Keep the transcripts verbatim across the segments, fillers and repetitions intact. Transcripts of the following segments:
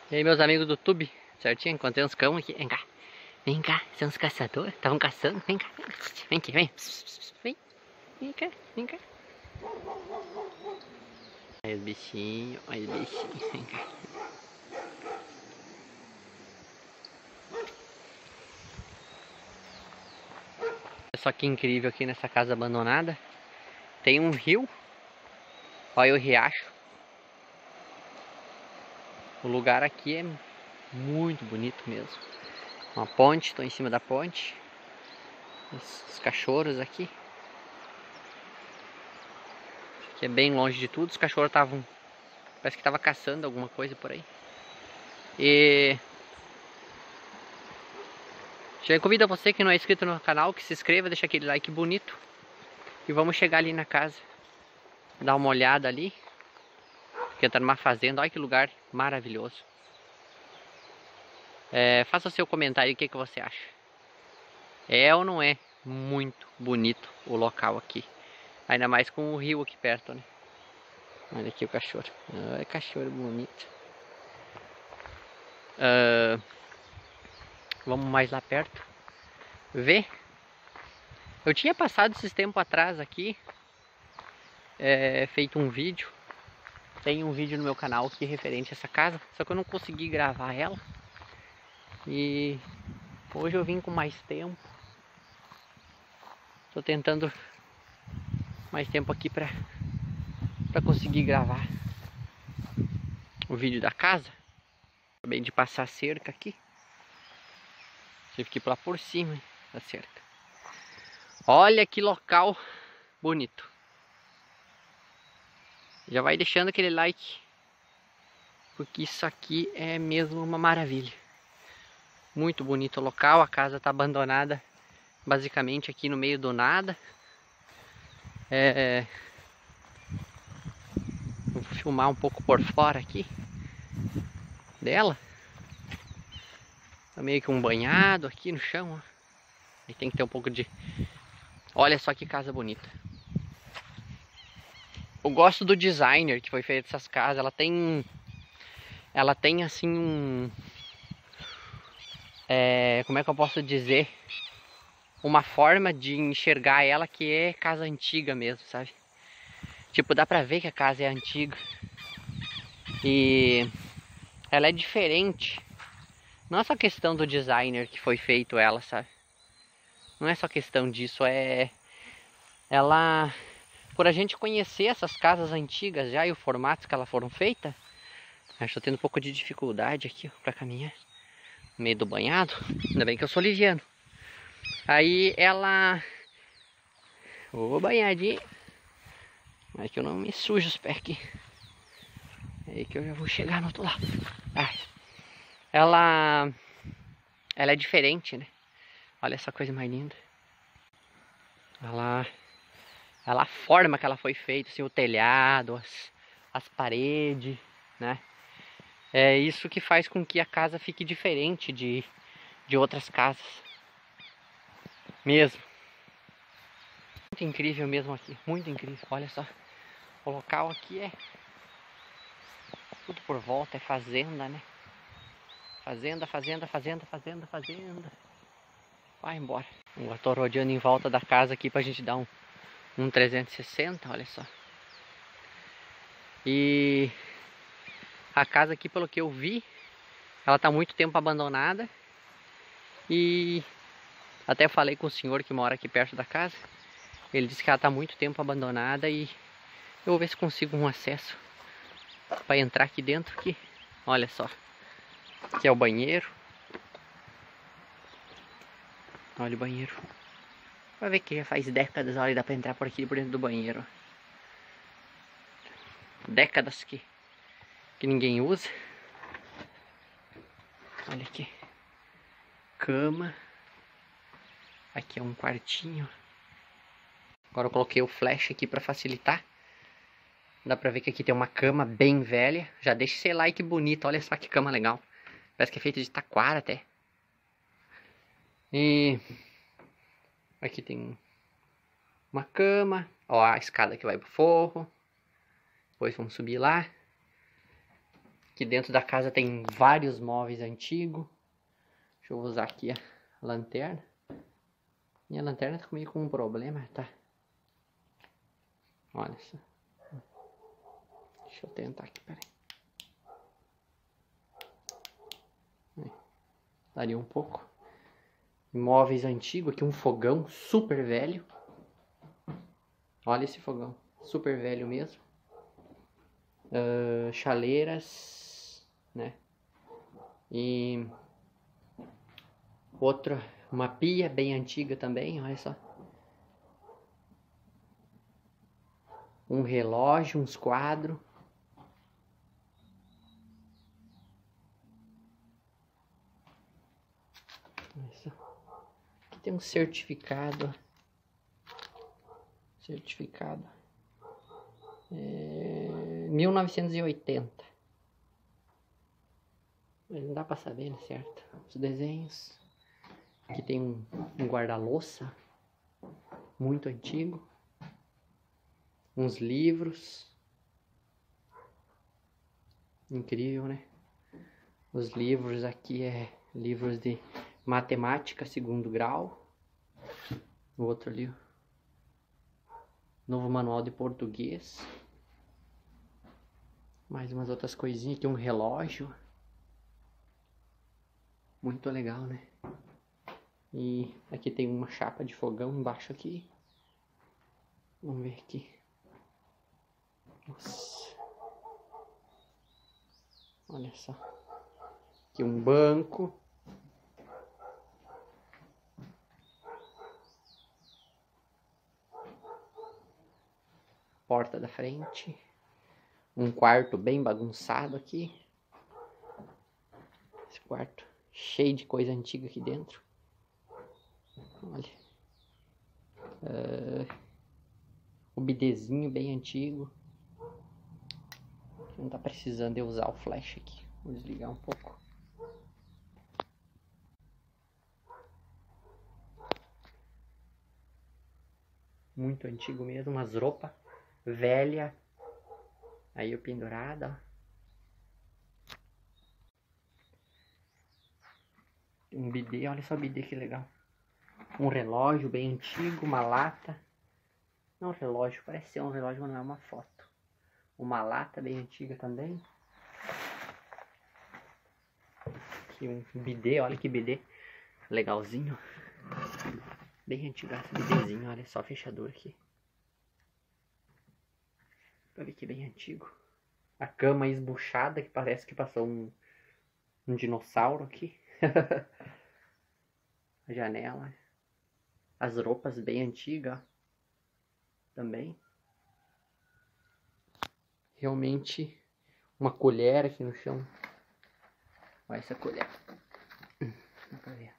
E aí, meus amigos do YouTube, certinho? Encontrei uns cão aqui. Vem cá, vem cá, são os caçadores. Estavam caçando. Vem cá, vem aqui, vem. Vem, vem cá, vem cá. Aí os bichinhos, olha os bichinhos, vem cá. Olha só que incrível aqui nessa casa abandonada. Tem um rio. Olha o riacho. O lugar aqui é muito bonito mesmo. Uma ponte, estou em cima da ponte. Os, os cachorros aqui. Que é bem longe de tudo. Os cachorros estavam, parece que estavam caçando alguma coisa por aí. E já convido a você que não é inscrito no canal, que se inscreva, deixa aquele like bonito. E vamos chegar ali na casa, dar uma olhada ali. Que entra numa fazenda, olha que lugar maravilhoso. É, faça o seu comentário, o que, que você acha. É ou não é muito bonito o local aqui? Ainda mais com o rio aqui perto, né? Olha aqui o cachorro. Olha, cachorro bonito. Uh, vamos mais lá perto ver. Eu tinha passado esses tempos atrás aqui, é, feito um vídeo. Tem um vídeo no meu canal aqui referente a essa casa, só que eu não consegui gravar ela. E hoje eu vim com mais tempo. Tô tentando mais tempo aqui pra, pra conseguir gravar o vídeo da casa. Acabei de passar a cerca aqui. Tive que ir lá por cima da cerca. Olha que local bonito. Já vai deixando aquele like, porque isso aqui é mesmo uma maravilha. Muito bonito o local. A casa está abandonada basicamente aqui no meio do nada. É... Vou filmar um pouco por fora aqui dela. Tá meio que um banhado aqui no chão, ó. Aí tem que ter um pouco de... Olha só que casa bonita. Eu gosto do designer que foi feito essas casas. Ela tem... Ela tem assim um... É... Como é que eu posso dizer? Uma forma de enxergar ela que é casa antiga mesmo, sabe? Tipo, dá pra ver que a casa é antiga. E... Ela é diferente. Não é só questão do designer que foi feito ela, sabe? Não é só questão disso, é... Ela... Por a gente conhecer essas casas antigas já e o formato que elas foram feitas, eu estou tendo um pouco de dificuldade aqui ó, pra caminhar no meio do banhado. Ainda bem que eu sou liviano. Aí ela... Ô banhadinho. Mas que eu não me sujo os pés aqui. Aí que eu já vou chegar no outro lado. Ai. Ela... Ela é diferente, né? Olha essa coisa mais linda. Ela... Ela, a forma que ela foi feita, assim, o telhado, as, as paredes, né? É isso que faz com que a casa fique diferente de, de outras casas. Mesmo. Muito incrível mesmo aqui, muito incrível, olha só. O local aqui é... Tudo por volta, é fazenda, né? Fazenda, fazenda, fazenda, fazenda, fazenda. Vai embora. Eu tô rodeando em volta da casa aqui pra gente dar um... Um trezentos e sessenta, olha só. E a casa aqui, pelo que eu vi, ela tá há muito tempo abandonada. E até falei com o senhor que mora aqui perto da casa. Ele disse que ela tá há muito tempo abandonada e eu vou ver se consigo um acesso para entrar aqui dentro aqui. Olha só. Aqui é o banheiro. Olha o banheiro. Vai ver que já faz décadas, olha, dá pra entrar por aqui por dentro do banheiro. Décadas que, que ninguém usa. Olha aqui. Cama. Aqui é um quartinho. Agora eu coloquei o flash aqui pra facilitar. Dá pra ver que aqui tem uma cama bem velha. Já deixa seu like bonito, olha só que cama legal. Parece que é feita de taquara até. E... Aqui tem uma cama. Ó, a escada que vai pro forro. Depois vamos subir lá. Aqui dentro da casa tem vários móveis antigos. Deixa eu usar aqui a lanterna. Minha lanterna tá comigo com um problema, tá? Olha só. Deixa eu tentar aqui, peraí. Daria um pouco. Móveis antigos, aqui um fogão super velho. Olha esse fogão, super velho mesmo. Uh, chaleiras, né? E outra, uma pia bem antiga também, olha só. Um relógio, uns quadros. Olha só. Aqui tem um certificado. Certificado. É, mil novecentos e oitenta. Mas não dá pra saber, né, certo? Os desenhos. Aqui tem um, um guarda-louça muito antigo. Uns livros. Incrível, né? Os livros aqui é livros de matemática segundo grau. O outro ali, novo manual de português. Mais umas outras coisinhas aqui, um relógio. Muito legal, né? E aqui tem uma chapa de fogão embaixo aqui. Vamos ver aqui. Nossa. Olha só. Aqui um banco. Porta da frente. Um quarto bem bagunçado aqui. Esse quarto cheio de coisa antiga aqui dentro. Olha. Uh, o bidezinho bem antigo. Não tá precisando de usar o flash aqui. Vou desligar um pouco. Muito antigo mesmo. Umas roupas velhas. Aí o pendurado, ó. Um bidê, olha só o bidê que legal. Um relógio bem antigo, uma lata. Não, relógio, parece ser um relógio, mas não é uma foto. Uma lata bem antiga também. Aqui um bidê, olha que bidê legalzinho. Bem antigo esse bidêzinho, olha só a fechadura aqui. Pra ver que bem antigo. A cama esbuchada, que parece que passou um, um dinossauro aqui. A janela. As roupas bem antigas. Também. Realmente uma colher aqui no chão. Olha essa colher. Dá pra ver.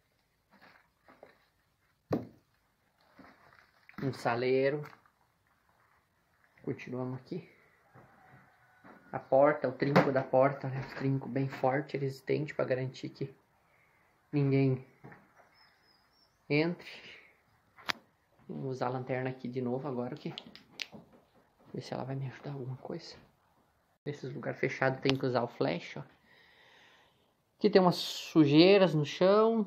Um saleiro. Continuamos aqui. A porta, o trinco da porta, né? O trinco bem forte, resistente, para garantir que ninguém entre. Vou usar a lanterna aqui de novo agora, aqui. Ver se ela vai me ajudar alguma coisa. Nesses lugares fechados tem que usar o flash, ó. Aqui tem umas sujeiras no chão.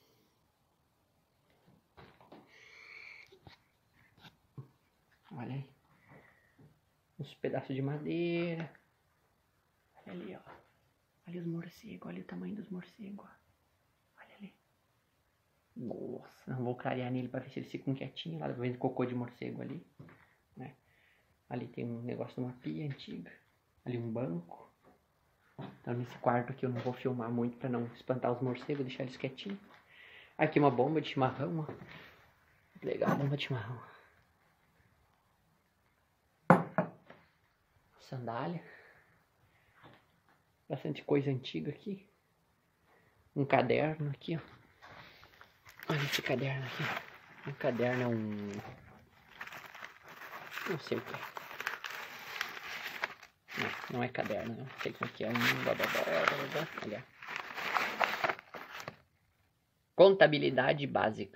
Olha aí. Uns pedaços de madeira. Olha ali, ó. Olha os morcegos, olha o tamanho dos morcegos. Olha ali. Nossa, vou clarear nele para ver se eles ficam quietinhos. Lá vendo cocô de morcego ali, né? Ali tem um negócio de uma pia antiga. Ali um banco. Então nesse quarto aqui eu não vou filmar muito para não espantar os morcegos, deixar eles quietinhos. Aqui uma bomba de chimarrão, ó. Legal, bomba de chimarrão. Sandália. Bastante coisa antiga aqui. Um caderno aqui, ó. Olha esse caderno aqui. Um caderno é um... Não sei o que é. Não, não é caderno, não sei como que é. Um... Olha. Contabilidade básica.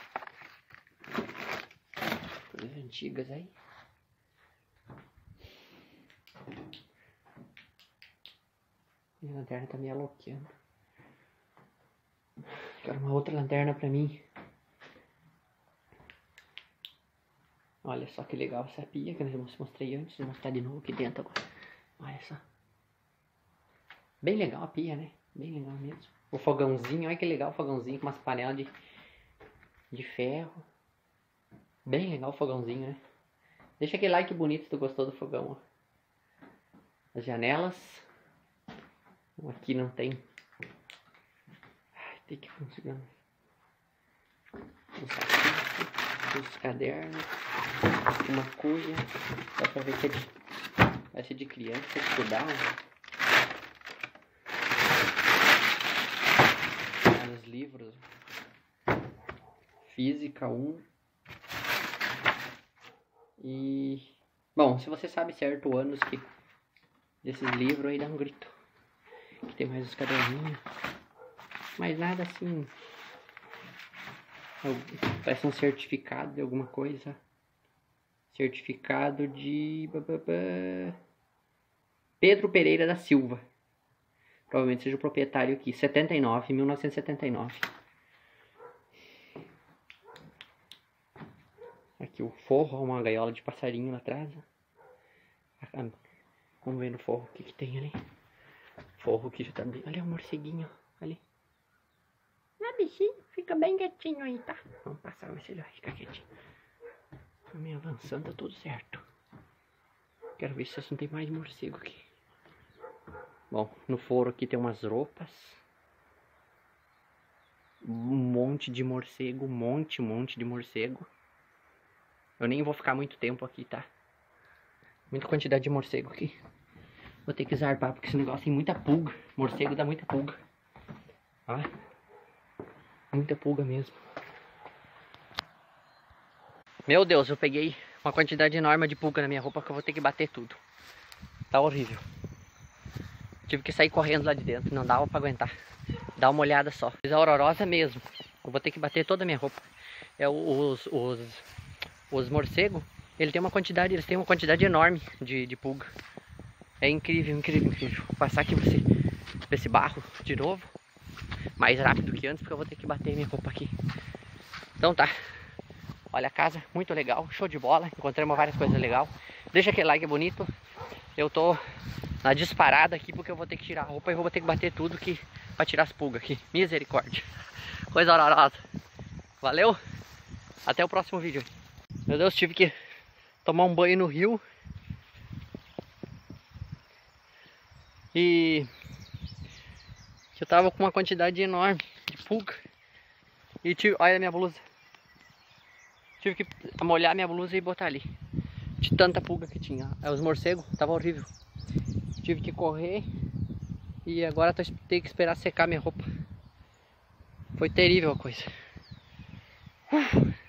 Coisas antigas aí. Minha lanterna tá me aloqueando. Quero uma outra lanterna pra mim. Olha só que legal essa pia que eu já mostrei antes. Vou mostrar de novo aqui dentro agora. Olha só. Bem legal a pia, né? Bem legal mesmo. O fogãozinho, olha que legal o fogãozinho com umas panelas de, de ferro. Bem legal o fogãozinho, né? Deixa aquele like bonito se tu gostou do fogão, ó. As janelas. Aqui não tem. Ai, tem que funcionar. Os artigos, os cadernos. Uma cuia. Dá pra ver que é de, vai ser de criança estudar, né? Os livros. Física um. E... Bom, se você sabe certo anos que desses livros aí, dá um grito. Aqui tem mais os caderninhos. Mas nada assim... Parece um certificado de alguma coisa. Certificado de... Pedro Pereira da Silva. Provavelmente seja o proprietário aqui. setenta e nove, mil novecentos e setenta e nove. Aqui o forro, uma gaiola de passarinho lá atrás. Vamos ver no forro o que, que tem ali. Forro que já tá bem... Olha o morceguinho ali. Ah, bichinho, fica bem quietinho aí, tá? Vamos passar, mas ele vai ficar quietinho. Me avançando, tá tudo certo. Quero ver se não tem mais morcego aqui. Bom, no forro aqui tem umas roupas. Um monte de morcego, um monte, um monte de morcego. Eu nem vou ficar muito tempo aqui, tá? Muita quantidade de morcego aqui. Vou ter que zarpar, porque esse negócio tem muita pulga. Morcego dá muita pulga. Ó. Muita pulga mesmo. Meu Deus, eu peguei uma quantidade enorme de pulga na minha roupa que eu vou ter que bater tudo. Tá horrível. Tive que sair correndo lá de dentro, não dava pra aguentar. Dá uma olhada só. Coisa horrorosa mesmo. Eu vou ter que bater toda a minha roupa. É os... os Os morcegos, ele tem uma quantidade, eles têm uma quantidade enorme de, de pulga. É incrível, incrível, incrível. Vou passar aqui você, esse barro de novo. Mais rápido que antes, porque eu vou ter que bater minha roupa aqui. Então tá. Olha a casa, muito legal, show de bola. Encontramos várias coisas legais. Deixa aquele like bonito. Eu tô na disparada aqui, porque eu vou ter que tirar a roupa e vou ter que bater tudo que, pra tirar as pulgas aqui. Misericórdia. Coisa horrorosa. Valeu. Até o próximo vídeo. Meu Deus, tive que tomar um banho no rio. E eu tava com uma quantidade enorme de pulga. E tive, olha a minha blusa. Tive que molhar minha blusa e botar ali. De tanta pulga que tinha. Os morcegos, tava horrível. Tive que correr. E agora tô, tenho que esperar secar minha roupa. Foi terrível a coisa. Uf.